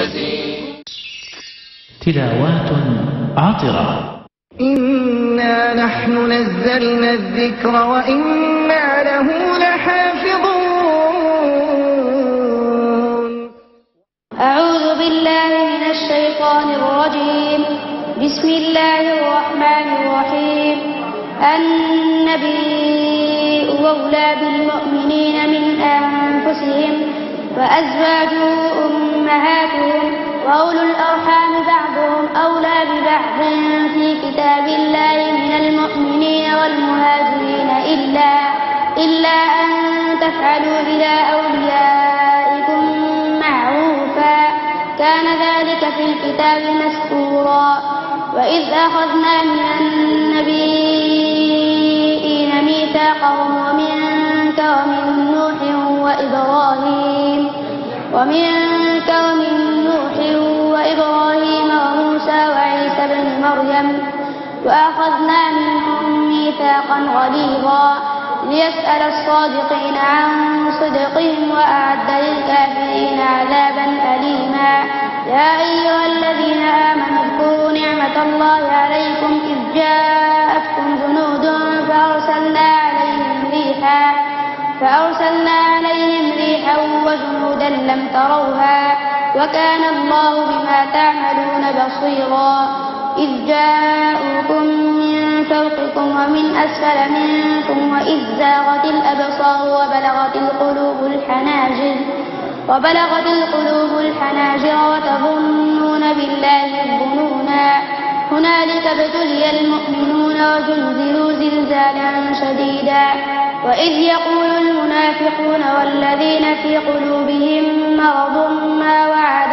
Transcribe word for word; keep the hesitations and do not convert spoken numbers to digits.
الذي تلاوات عطرة. إنا نحن نزلنا الذكر وإنا له لحافظون. أعوذ بالله من الشيطان الرجيم. بسم الله الرحمن الرحيم. النبي أولى بالمؤمنين من أنفسهم وأزواجه أمهاتهم وأولو الأرحام بعضهم أولى ببعض في كتاب الله من المؤمنين والمهاجرين إلا إلا أن تفعلوا إلى أوليائكم معروفا كان ذلك في الكتاب مسطورا. وإذ أخذنا من النبيين ميثاقهم ومنك ومن نوح وإبراهيم ومنك ومن نوح وإبراهيم وموسى وعيسى بن مريم وأخذنا منهم ميثاقا غليظا ليسأل الصادقين عن صدقهم وأعد للكافرين عذابا أليما. يا أيها الذين آمنوا اذكروا نعمة الله عليكم إذ جاءتكم جنود فأرسلنا عليهم ريحا فأرسلنا عليهم ريحا وجنودا لم تروها وكان الله بما تعملون بصيرا. إذ جاءوكم من فوقكم ومن أسفل منكم وإذ زاغت الأبصار وبلغت القلوب الحناجر وبلغت القلوب الحناجر وتظنون بالله الظنونا. هنالك ابتلي المؤمنون وزلزلوا زلزالا شديدا. وإذ يقول المنافقون والذين في قلوبهم مرض ما وعد